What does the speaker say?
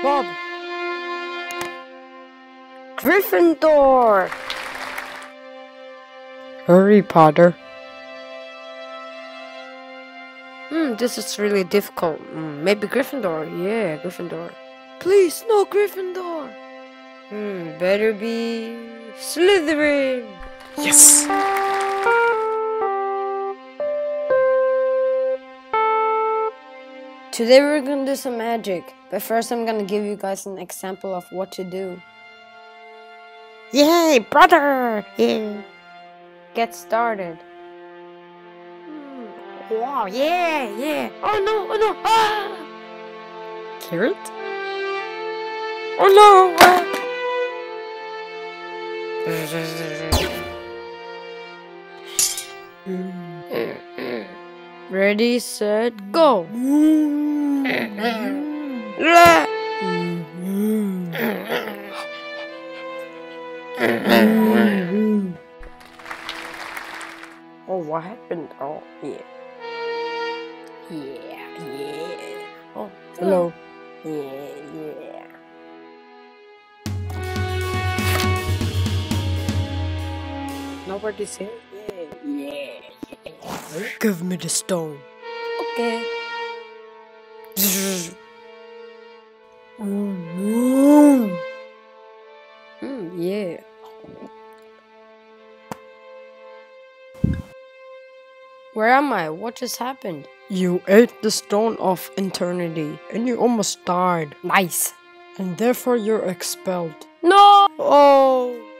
Bob. Gryffindor. Harry Potter. This is really difficult. Maybe Gryffindor. Yeah, Gryffindor. Please, no Gryffindor. Better be Slytherin. Yes! Today we're gonna do some magic, but first I'm gonna give you guys an example of what to do. Yay, brother! Yeah. Get started. Wow, yeah! Oh no! Ah! Carrot? Oh no! Ready, set, go! Oh, what happened? Oh, yeah. Oh, hello. Yeah. Nobody said yeah. Give me the stone. Okay. Yeah. Where am I? What just happened? You ate the stone of eternity and you almost died. Nice. And therefore you're expelled. No! Oh!